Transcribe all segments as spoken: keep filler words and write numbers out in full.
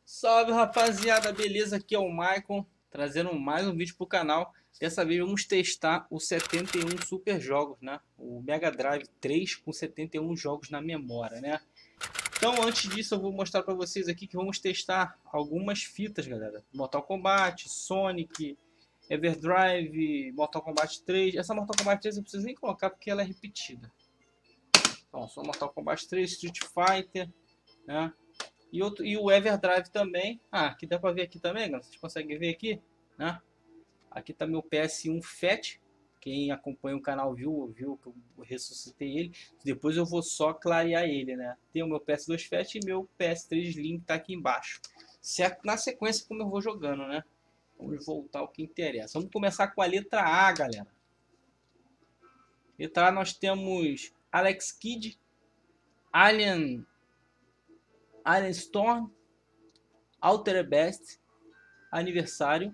Salve, rapaziada, beleza? Aqui é o Maicon, trazendo mais um vídeo pro canal. Dessa vez vamos testar o setenta e um Super Jogos, né? O Mega Drive três com setenta e um jogos na memória, né? Então, antes disso, eu vou mostrar para vocês aqui que vamos testar algumas fitas, galera. Mortal Kombat, Sonic, Everdrive, Mortal Kombat três. Essa Mortal Kombat três eu não preciso nem colocar porque ela é repetida. Então, só Mortal Kombat três, Street Fighter, né? E, outro, e o Everdrive também. Ah, aqui dá pra ver aqui também, galera. Vocês conseguem ver aqui, né? Aqui tá meu P S um Fat. Quem acompanha o canal viu, viu que eu ressuscitei ele. Depois eu vou só clarear ele, né? Tem o meu P S dois Fat e meu P S três Slim que tá aqui embaixo. Certo? Na sequência como eu vou jogando, né? Vamos voltar ao que interessa. Vamos começar com a letra A, galera. Letra A nós temos Alex Kidd, Alien... Alien Storm, Altered Beast, Aniversário,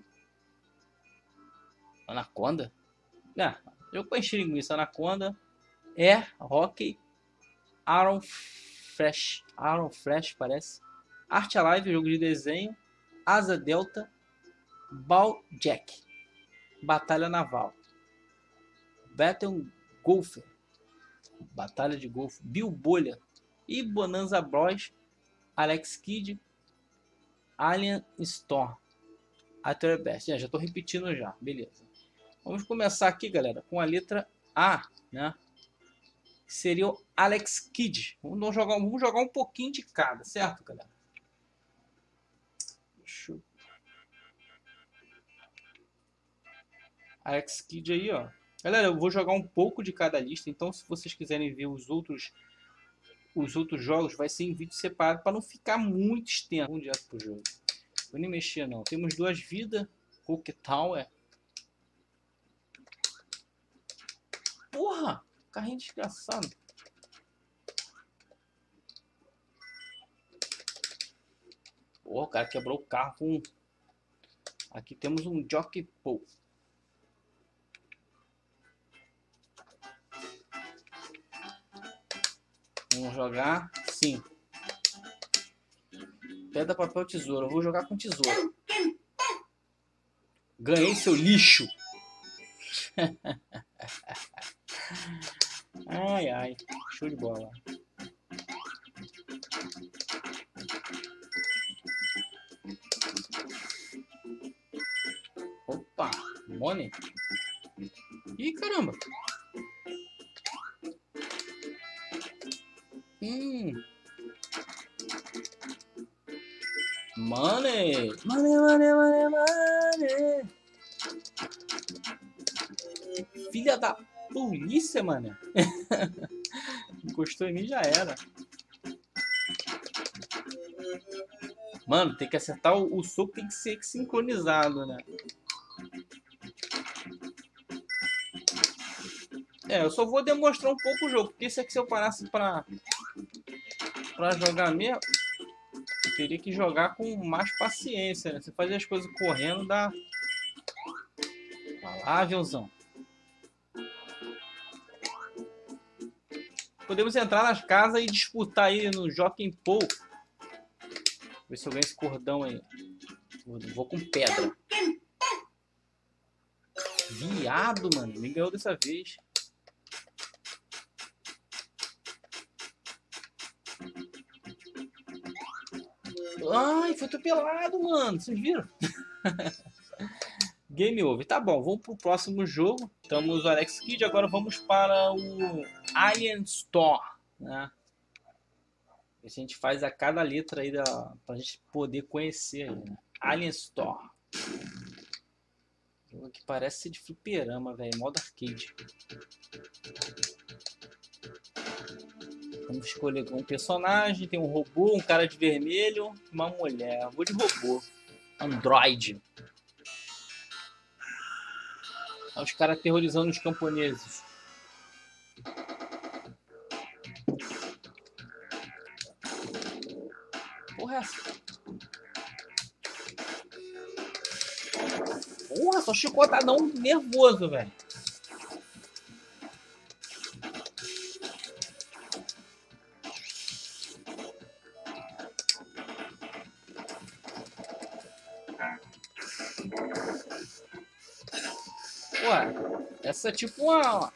Anaconda, é, jogo pra encher linguiça, Anaconda, Air, Hockey, Iron Flash, Iron Flash parece, Art Alive, jogo de desenho, Asa Delta, Ball Jack, Batalha Naval, Battle Golfer, Batalha de Golfe, Bill Bolha e Bonanza Bros, Alex Kidd, Alien Storm, Altered Beast. É, já estou repetindo já, beleza. Vamos começar aqui, galera, com a letra A, né? Que seria o Alex Kidd. Vamos jogar, vamos jogar um pouquinho de cada, certo, galera? Deixa eu... Alex Kidd aí, ó. Galera, eu vou jogar um pouco de cada lista, então se vocês quiserem ver os outros os outros jogos, vai ser em vídeo separado para não ficar muito extenso. Vamos direto pro jogo. Vou nem mexer não. Temos duas vidas. Cook Tower. Porra! Carrinho desgraçado. Porra, o cara quebrou o carro com... Aqui temos um Jockey Pole. Vamos jogar, sim. Pedra, papel, tesoura. Eu vou jogar com tesoura. Ganhei, seu lixo. Ai, ai. Show de bola. Opa, money. Ih, caramba. Hum. Money. Money, money, money, money. Filha da polícia, mano. Encostou em mim, já era. Mano, tem que acertar o, o soco, tem que ser sincronizado, né? É, eu só vou demonstrar um pouco o jogo, porque isso aqui se eu parasse pra, pra jogar mesmo, eu teria que jogar com mais paciência, né? Você fazer as coisas correndo dá... Vai lá, aviãozão. Podemos entrar nas casas e disputar aí no Jockey Pole. Ver se eu ganho esse cordão aí. Vou com pedra. Viado, mano. Nem ganhou dessa vez. Ai, foi atropelado, mano. Vocês viram? Game over. Tá bom, vamos pro próximo jogo. Estamos no Alex Kidd. Agora vamos para o Alien Storm, né? A gente faz a cada letra aí da, pra gente poder conhecer. Né? Alien Storm. Jogo que parece ser de fliperama, velho. Modo arcade. Vamos escolher um personagem. Tem um robô, um cara de vermelho, uma mulher. Vou de robô. Android. Olha os caras aterrorizando os camponeses. Porra, é essa? Porra, só chicotadão nervoso, velho. Ué, essa é tipo uma...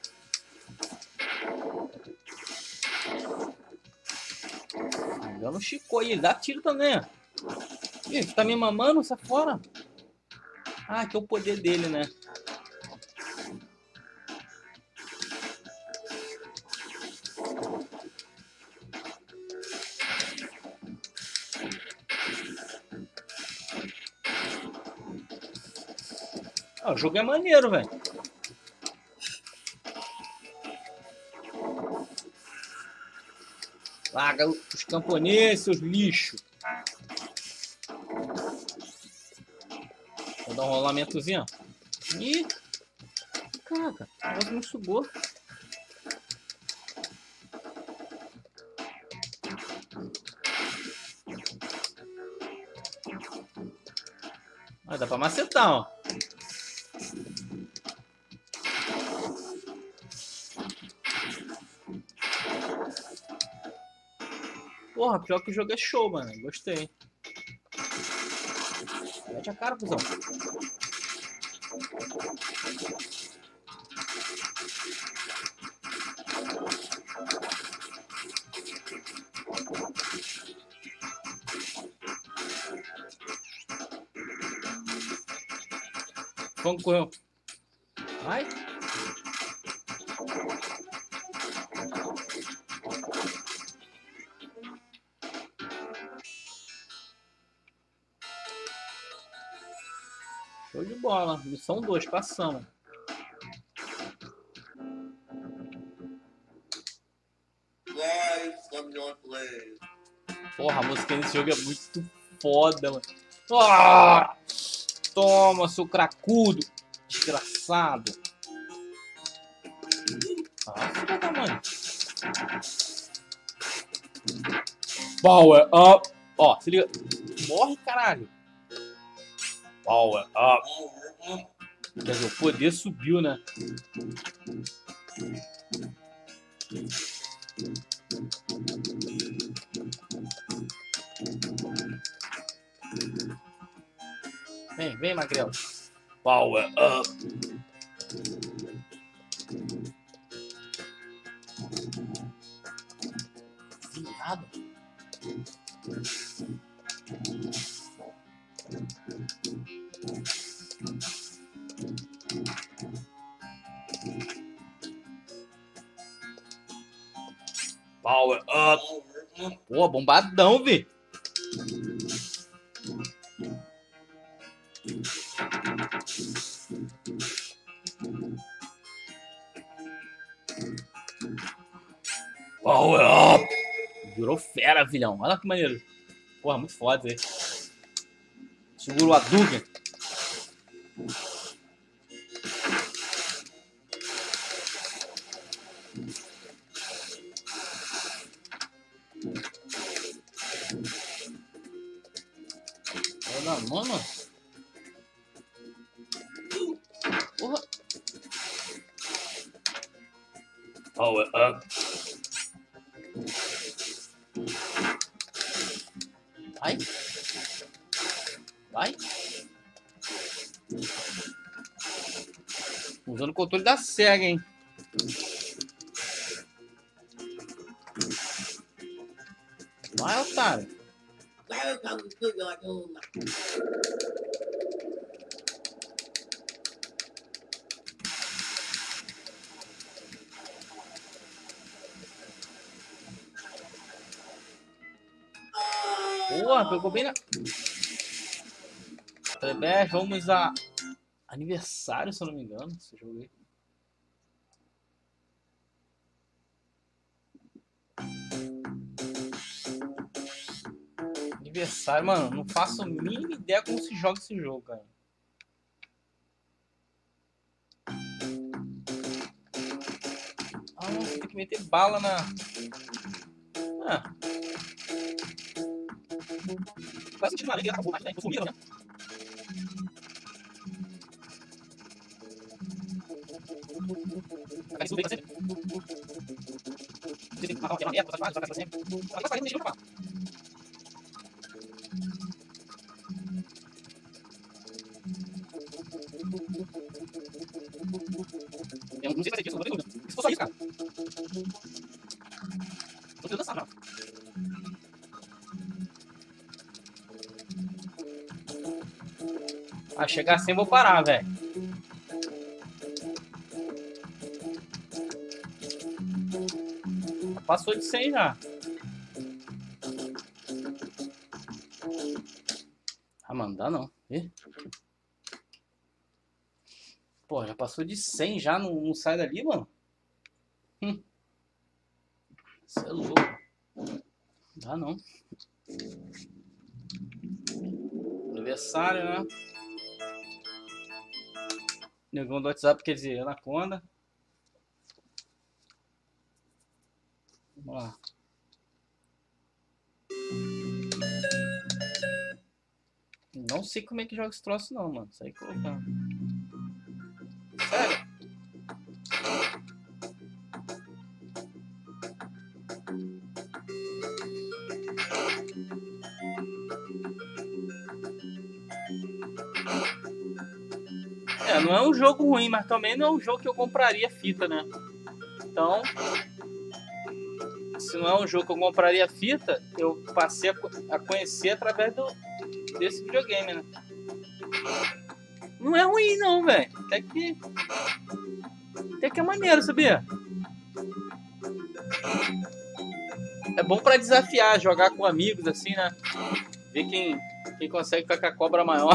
Dando um Chico aí, ele dá tiro também. Ih, tu tá me mamando? Sai fora. Ah, que é o poder dele, né? Ah, o jogo é maneiro, velho. Larga os camponeses, seus lixos. Vou dar um rolamentozinho. Ih, caraca, o negócio me sugou. Ah, dá pra macetar, ó. Porra, pior que o jogo é show, mano. Gostei. Mete a cara, cuzão. Vamos, correu. Vai. Show de bola. Missão dois, passamos. Porra, a música nesse jogo é muito foda, mano. Ah! Toma, seu cracudo. Desgraçado. Ah, filha da mãe. Power up. Ó, se liga. Morre, caralho. Power up. Quer dizer, o poder subiu, né? Vem, vem, magrelo. Power up. Viado. Power up. Pô, bombadão, vi. Power up. Virou fera, vilhão. Olha que maneiro. Porra, muito foda aí. Segura o Hadouken. Olha, mano. Porra. Power up. Vai. Vai. Usando o controle da SEGA, hein. Vai, otário. Porra, pegou bem na... Trebés, vamos a... Aniversário, se eu não me engano, esse jogo aí. Aniversário, mano, não faço a mínima ideia como se joga esse jogo, cara. Ah, você tem que meter bala na... Ah. Vai sentir uma alegria, acabou mais, né? Tô sumido, né? Vai subir pra sempre. Você tem que matar uma merda, vai pra sempre. Agora vai deixa eu falar. A chegar assim eu vou parar, velho. Passou de cem já. Ah, mano, dá não. Ih. Pô, já passou de cem já, não, não sai dali, mano. Hum. Você é louco. Dá não. Aniversário, né? Negão do WhatsApp, quer dizer, Anaconda. Vamos lá. Não sei como é que joga esse troço não, mano. Sai colocando. Sério? É, não é um jogo ruim, mas também não é um jogo que eu compraria fita, né? Então, se não é um jogo que eu compraria fita, eu passei a conhecer através do, desse videogame, né? Não é ruim não, velho. Até que... Até que é maneiro, sabia? É bom pra desafiar, jogar com amigos, assim, né? Ver quem, quem consegue ficar com a cobra maior.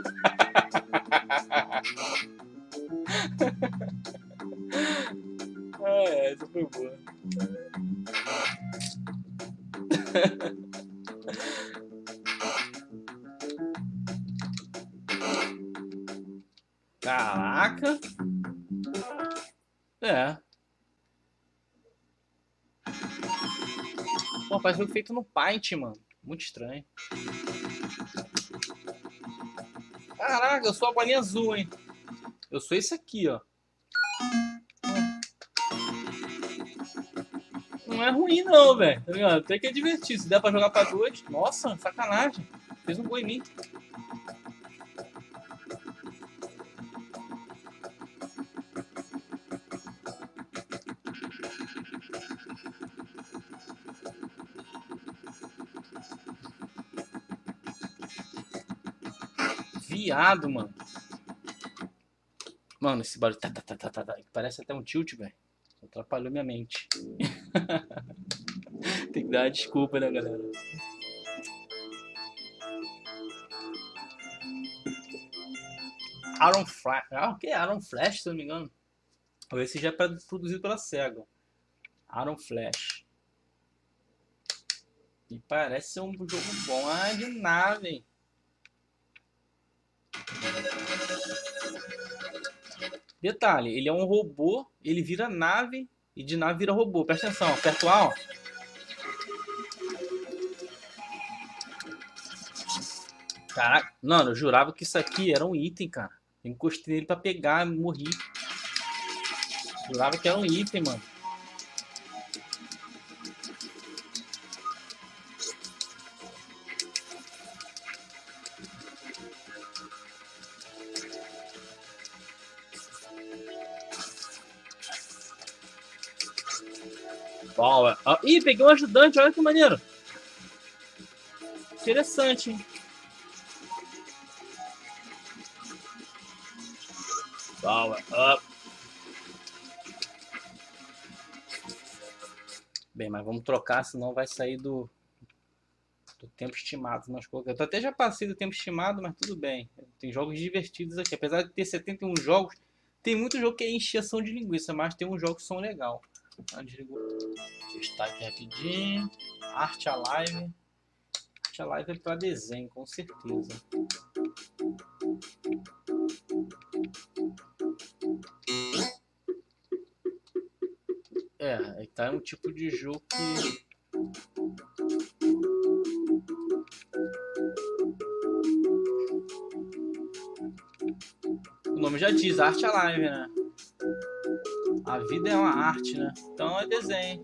Ah, é, essa foi boa. Caraca. É. Pô, parece jogo feito no Paint, mano. Muito estranho. Caraca, eu sou a bolinha azul, hein? Eu sou esse aqui, ó. Não é ruim não, velho. Tá ligado? Até que é divertido. Se der pra jogar pra dois. Nossa, sacanagem. Fez um gol em mim. Viado, mano. Mano, esse barulho tá, tá, tá, tá, tá, tá. Parece até um tilt, velho. Atrapalhou minha mente. Tem que dar uma desculpa, né, galera? Iron Flash. Ah, o que é Iron Flash, se eu não me engano? Esse já é produzido pela SEGA. Iron Flash. E parece ser um jogo bom. Ah, de nave. Detalhe, ele é um robô, ele vira nave e de nave vira robô. Presta atenção, aperta o A, ó. Caraca, mano, eu jurava que isso aqui era um item, cara. Eu encostei nele pra pegar e morri. Jurava que era um item, mano. Power. Ah, ih, peguei um ajudante, olha que maneiro. Interessante, hein? Power up. Bem, mas vamos trocar, senão vai sair do, do tempo estimado. Nós colocamos. Eu até já passei do tempo estimado, mas tudo bem. Tem jogos divertidos aqui. Apesar de ter setenta e um jogos, tem muito jogo que é encheção de linguiça, mas tem uns jogos que são legais. Ah, desligou. Testar aqui rapidinho. Art Alive. Art Alive é para desenho, com certeza. É, aí tá um tipo de jogo que... O nome já diz, Art Alive, né? A vida é uma arte, né? Então é desenho.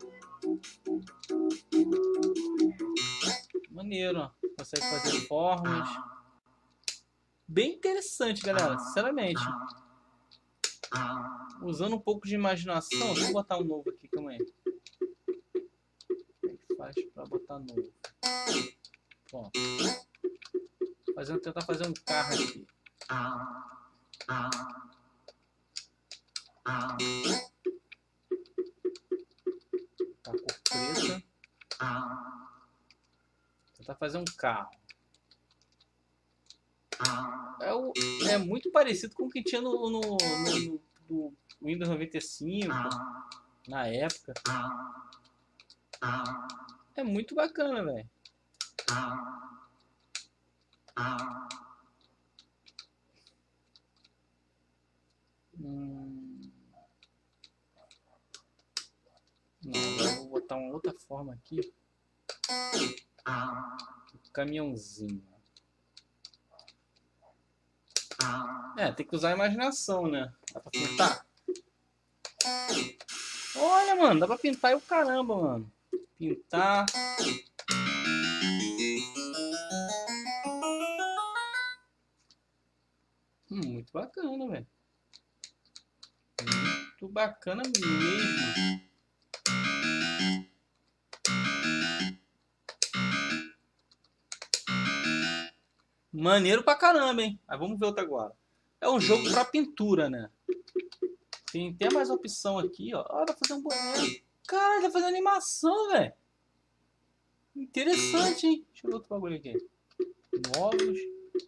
Maneiro, ó. Consegue fazer formas. Bem interessante, galera. Sinceramente. Usando um pouco de imaginação. Vou botar um novo aqui, calma aí. Como é que faz pra botar novo? Bom. Fazendo, tentar fazer um carro aqui. Tá cor preta. Tentar fazer um carro. É, o, é muito parecido com o que tinha no, no, no, no Windows noventa e cinco na época. É muito bacana, velho. Hum... Não, agora eu vou botar uma outra forma aqui. Caminhãozinho. É, tem que usar a imaginação, né? Dá pra pintar? Olha, mano, dá pra pintar e o caramba, mano. Pintar. Hum, muito bacana, velho. Muito bacana mesmo. Maneiro pra caramba, hein? Mas vamos ver outro agora. É um jogo pra pintura, né? Tem até mais opção aqui, ó. Ah, dá pra fazer um boneco. Cara, dá pra fazer animação, velho. Interessante, hein? Deixa eu ver outro bagulho aqui. Novos.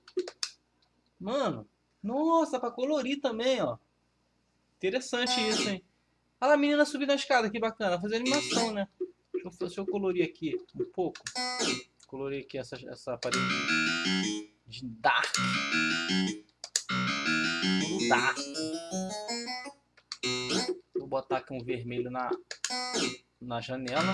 Mano. Nossa, dá pra colorir também, ó. Interessante isso, hein? Olha a menina subindo a escada, que bacana. Fazer animação, né? Deixa eu, deixa eu colorir aqui um pouco. Colorir aqui essa, essa parede de dark. Tudo dark. Vou botar aqui um vermelho na, na janela.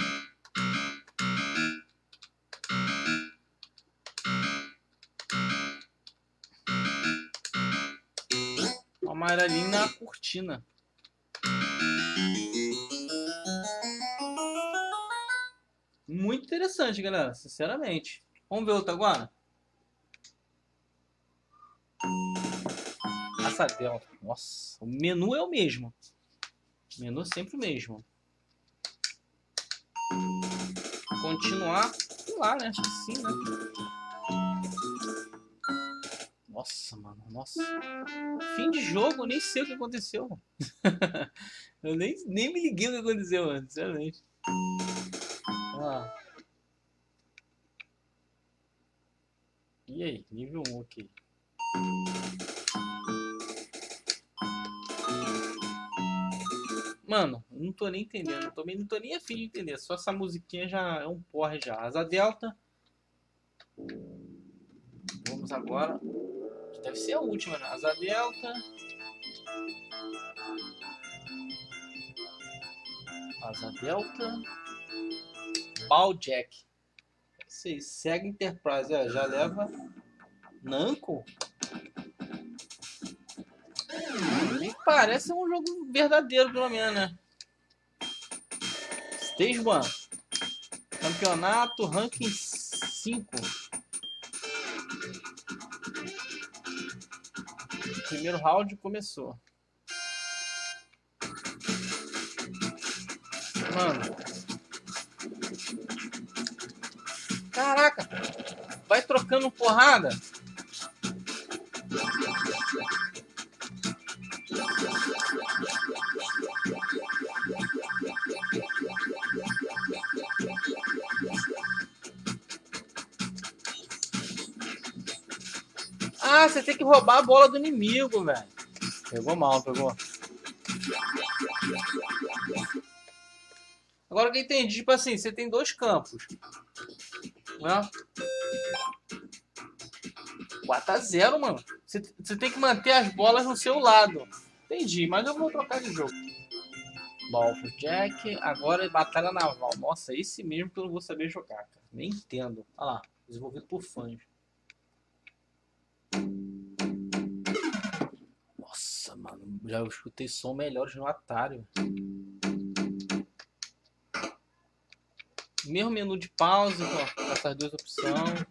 Um amarelinho na cortina. Muito interessante, galera. Sinceramente. Vamos ver outro agora? Essa dela. Nossa, o menu é o mesmo. O menu é sempre o mesmo. Continuar. Sei lá, né? Assim, né? Nossa, mano. Nossa. Fim de jogo, eu nem sei o que aconteceu. Eu nem, nem me liguei o que aconteceu, mano. Sinceramente. Ah. E aí? Nível um aqui. Mano, não tô nem entendendo. Também não tô nem afim de entender. Só essa musiquinha já é um porre já. Asa delta. Vamos agora. Deve ser a última, né? Asa delta. Asa delta. Balljack. Sei, Sega Enterprise. É, já leva. Namco? Me parece um jogo verdadeiro, pelo menos, né? Stage one. Campeonato ranking cinco. O primeiro round começou. Mano. Caraca. Vai trocando porrada. Ah, você tem que roubar a bola do inimigo, velho. Pegou mal, pegou. Agora que eu entendi, tipo assim, você tem dois campos. Né? quatro a zero, mano. Você, você tem que manter as bolas no seu lado. Entendi, mas eu vou trocar de jogo. Balljack, agora é batalha naval. Nossa, esse mesmo que eu não vou saber jogar, cara. Nem entendo. Olha lá, desenvolvido por fãs. Nossa, mano, já escutei som melhores no Atari. Mesmo menu de pausa, ó, com essas duas opções.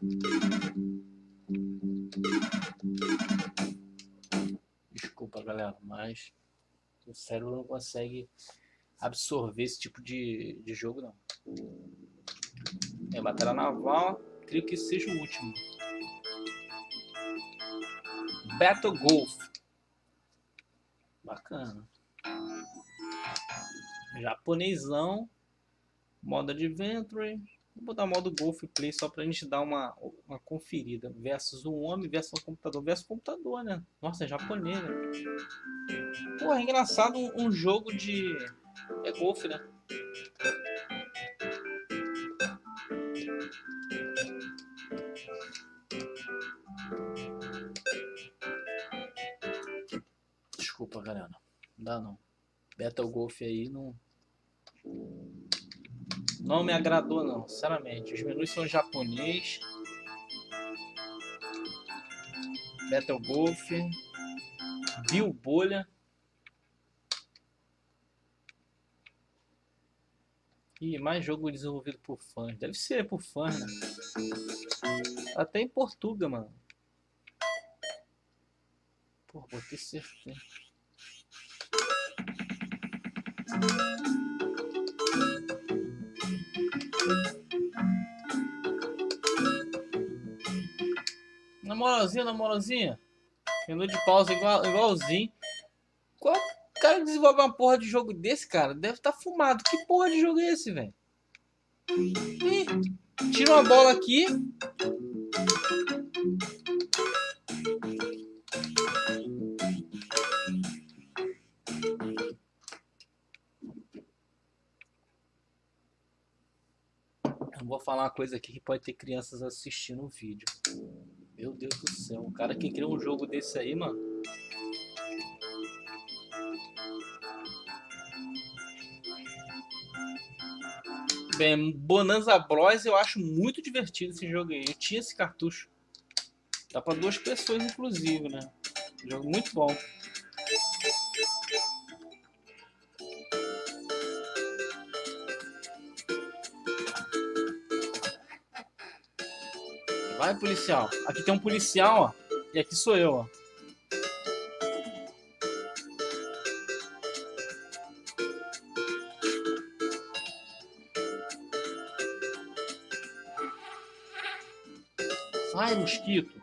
Desculpa, galera, mas o cérebro não consegue absorver esse tipo de, de jogo, não. É, batalha naval, creio que seja o último. Battle Golf. Bacana. Japonesão. Modo Adventure. Vou botar modo Golf Play só pra gente dar uma, uma conferida. Versus um homem versus um computador. Versus computador, né? Nossa, é japonês, né? Pô, é engraçado um, um jogo de... É golfe, né? Desculpa, galera. Não dá não. Battle Golf aí não... Não me agradou não, sinceramente. Os menus são em japonês. Battle Golf. Bill Bolha. Ih, mais jogo desenvolvido por fãs. Deve ser por fãs, né? Até em Portugal, mano. Pô, botei certo. Na moralzinha, na moralzinha. Menu de pausa igual, igualzinho. Qual cara que desenvolve uma porra de jogo desse, cara? Deve estar tá fumado. Que porra de jogo é esse, velho? Tira uma bola aqui. Eu vou falar uma coisa aqui que pode ter crianças assistindo o vídeo. Meu Deus do céu. O cara que criou um jogo desse aí, mano. Bem, Bonanza Bros eu acho muito divertido esse jogo aí. Eu tinha esse cartucho. Dá pra duas pessoas, inclusive, né? Jogo muito bom. Vai, policial. Aqui tem um policial, ó. E aqui sou eu, ó. Sai, mosquito.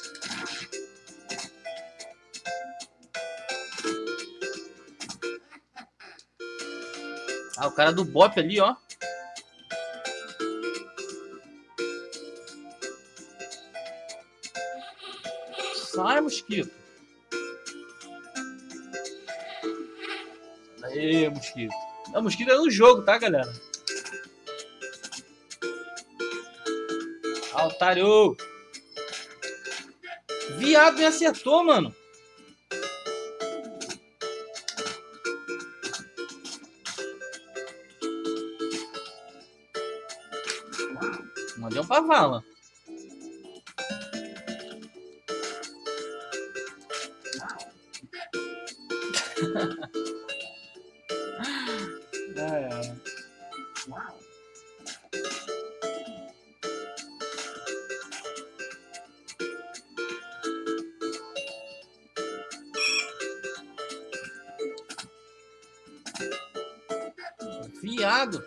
Ah, o cara do Bop ali, ó. Sai, mosquito. Aê, mosquito. Não, mosquito é no jogo, tá, galera? Ah, otário. Viado, me acertou, mano. Mandei um pra vala. Ai, ai. Viado.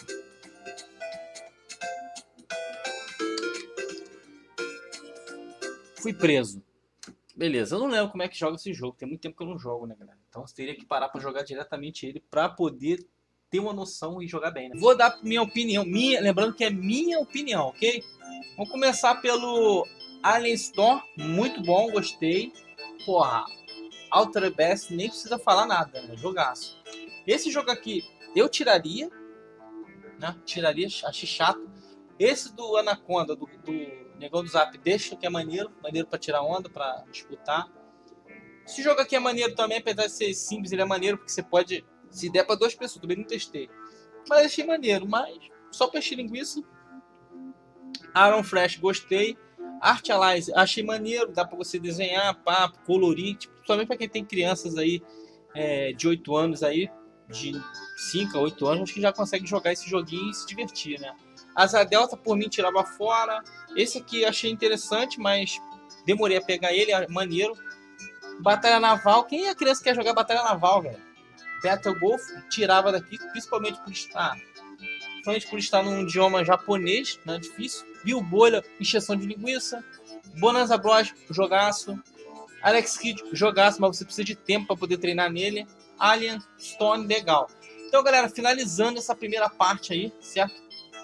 Fui preso. Beleza, eu não lembro como é que joga esse jogo. Tem muito tempo que eu não jogo, né, galera? Então você teria que parar pra jogar diretamente ele pra poder ter uma noção e jogar bem, né? Vou dar minha opinião. Minha, lembrando que é minha opinião, ok? Vamos começar pelo Alien Storm. Muito bom, gostei. Porra, Outer Best nem precisa falar nada, né? Jogaço. Esse jogo aqui eu tiraria, né? Tiraria, achei chato. Esse do Anaconda, do, do Negão do Zap, deixa que é maneiro. Maneiro pra tirar onda, pra disputar. Esse jogo aqui é maneiro também, apesar de ser simples, ele é maneiro porque você pode, se der pra duas pessoas, também não testei. Mas achei maneiro, mas só pra encher linguiça. Iron Flash, gostei. Art Allies, achei maneiro, dá pra você desenhar, papo, colorir, tipo, principalmente pra quem tem crianças aí é, de oito anos aí, de cinco a oito anos, acho que já consegue jogar esse joguinho e se divertir, né? Asa Delta, por mim, tirava fora. Esse aqui achei interessante, mas demorei a pegar ele, é maneiro. Batalha Naval, quem é a criança que quer jogar Batalha Naval, velho? Battle Golf, tirava daqui, principalmente por estar, principalmente por estar num idioma japonês, né? Difícil. Bill Bolha, encheção de linguiça. Bonanza Bros, jogaço. Alex Kidd, jogaço, mas você precisa de tempo para poder treinar nele. Alien Stone, legal. Então, galera, finalizando essa primeira parte aí, certo?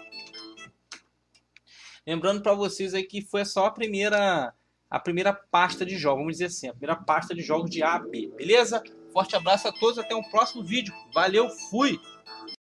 Lembrando para vocês aí que foi só a primeira, a primeira pasta de jogos, vamos dizer assim, a primeira pasta de jogos de A a B, beleza? Forte abraço a todos, até o próximo vídeo. Valeu, fui!